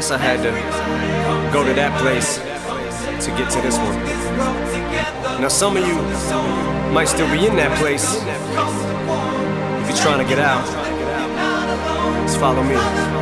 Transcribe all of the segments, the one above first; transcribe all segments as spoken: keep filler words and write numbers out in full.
guess I had to go to that place to get to this one. Now some of you might still be in that place. If you're trying to get out, just follow me.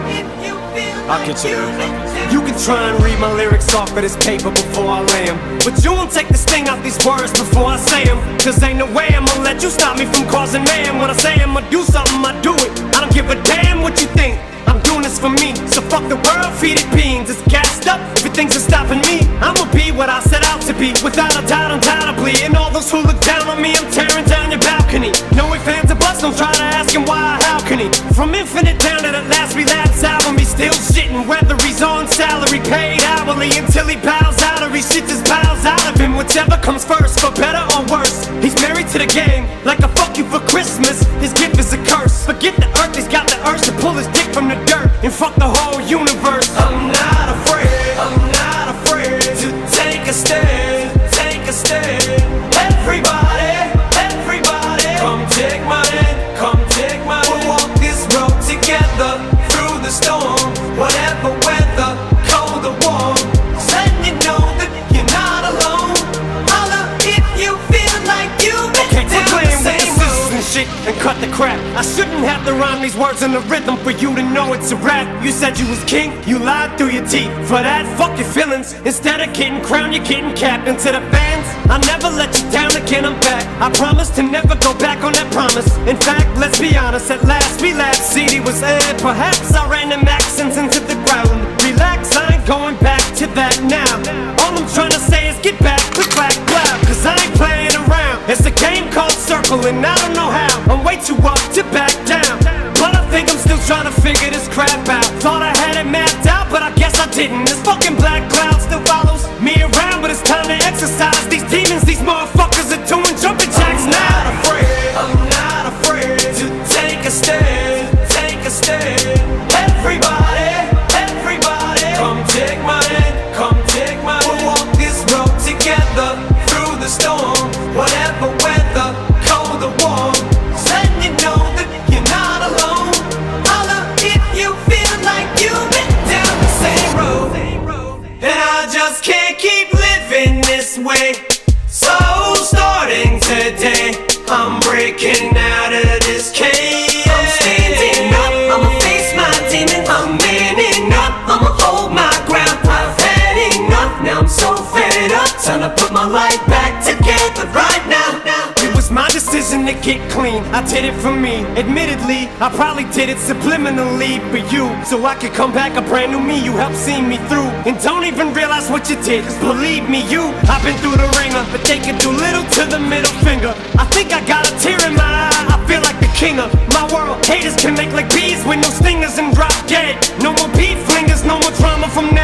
I'll get you there. You can try and read my lyrics off of this paper before I lay them, but you won't take the sting out these words before I say them. Cause ain't no way I'ma let you stop me from causing mayhem. When I say I'ma do something, I do it. I don't give a damn what you think. I'm doing this for me, so fuck the world, feed it beans. It's gassed up, everything's stopping me. I'ma be what I set out to be, without a doubt, undoubtedly. And all those who look down on me, I'm tearing down your balcony. No ifs, ands, or buts, don't try to ask him why or how can he. From Infinite down to the last relapse album, he's still shitting, whether he's on salary, paid hourly, until he bows out or he shit just bows out of him. Whichever comes first, for better or worse. He's married to the game, like a fuck you for Christmas. His gift is a curse. Forget the earth, he's got the urge to pull his dick from the dirt and fuck the whole universe. I'm not afraid, I'm not afraid to take a stand, take a stand. Everybody, everybody, come take my hand, come take my hand. We'll walk this road together through the storm, whatever weather, cold or warm. Just letting you know that you're not alone. Holla if you feel like you've been down the same road and shit and cut the crap. I shouldn't have to rhyme these words in the rhythm for you to know it's a rap. You said you was king, you lied through your teeth. For that, fuck your feelings. Instead of getting crowned, you're getting capped. And to the fans, I never let you down again, I'm back. I promise to never go back on that promise. In fact, let's be honest, at last we laughed. C D was aired, perhaps I ran them accents into the ground. Relax, I ain't going back to that now. All I'm trying to say is get back, click, clack, clap. Cause I ain't playing around. It's a game called Circle and I don't know how. I'm way too up to back down, but I think I'm still trying to figure this crap out. Thought I had it mapped out, but I guess I didn't. This fucking black cloud still follows me around, but it's time to exercise these demons. These motherfuckers are doing jumping jacks now. I'm not afraid, I'm not afraid to take a stand, take a stand. Everybody, everybody, come take my hand, come take my hand. We'll walk this road together through the storm, whatever weather, cold or warm. Just letting you know that you're not alone. Holla if you feel like you've been down the same road. And I just can't keep living this way. So starting today, I'm breaking out of this cage. I'm standing up, I'ma face my demon. I'm manning up, I'ma hold my ground. I've had enough, now I'm so fed up. Time to put my life back together right now. It was my decision to get clean, I did it for me. Admittedly, I probably did it subliminally for you, so I could come back a brand new me. You helped see me through, and don't even realize what you did. Cause believe me, you, I've been through the ringer, but they can do little to the middle finger. I think I got a tear in my eye, I feel like the king of my world. Haters can make like bees with no stingers and drop dead. No more beef flingers, no more drama from now.